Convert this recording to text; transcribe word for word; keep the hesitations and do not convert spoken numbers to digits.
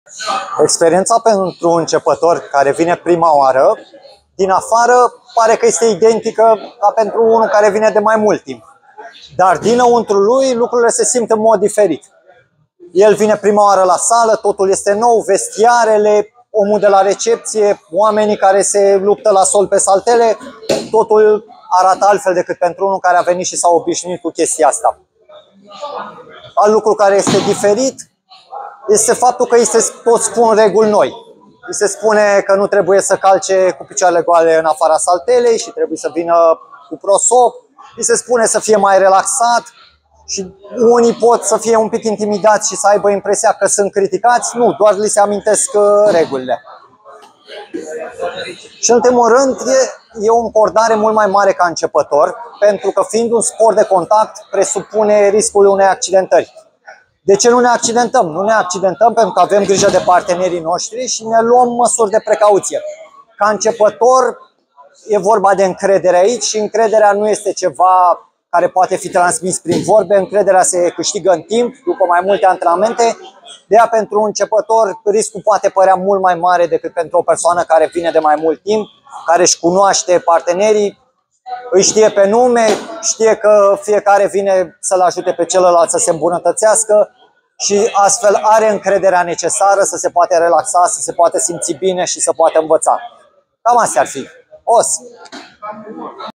Experiența pentru începător care vine prima oară, din afară pare că este identică ca pentru unul care vine de mai mult timp. Dar dinăuntru lui lucrurile se simt în mod diferit. El vine prima oară la sală, totul este nou, vestiarele, omul de la recepție, oamenii care se luptă la sol pe saltele, totul arată altfel decât pentru unul care a venit și s-a obișnuit cu chestia asta. Alt lucru care este diferit este faptul că îi se pot spune reguli noi. Îi se spune că nu trebuie să calce cu picioarele goale în afara saltelei și trebuie să vină cu prosop. Îi se spune să fie mai relaxat și unii pot să fie un pic intimidați și să aibă impresia că sunt criticați. Nu, doar li se amintesc regulile. Și în ultimul rând, e, e o încordare mult mai mare ca începător, pentru că fiind un sport de contact, presupune riscul unei accidentări. De ce nu ne accidentăm? Nu ne accidentăm pentru că avem grijă de partenerii noștri și ne luăm măsuri de precauție. Ca începător, e vorba de încredere aici și încrederea nu este ceva care poate fi transmis prin vorbe, încrederea se câștigă în timp, după mai multe antrenamente. De aia, pentru un începător, riscul poate părea mult mai mare decât pentru o persoană care vine de mai mult timp, care își cunoaște partenerii, îi știe pe nume, știe că fiecare vine să-l ajute pe celălalt să se îmbunătățească și astfel are încrederea necesară să se poate relaxa, să se poate simți bine și să poate învăța. Cam astea ar fi. Os!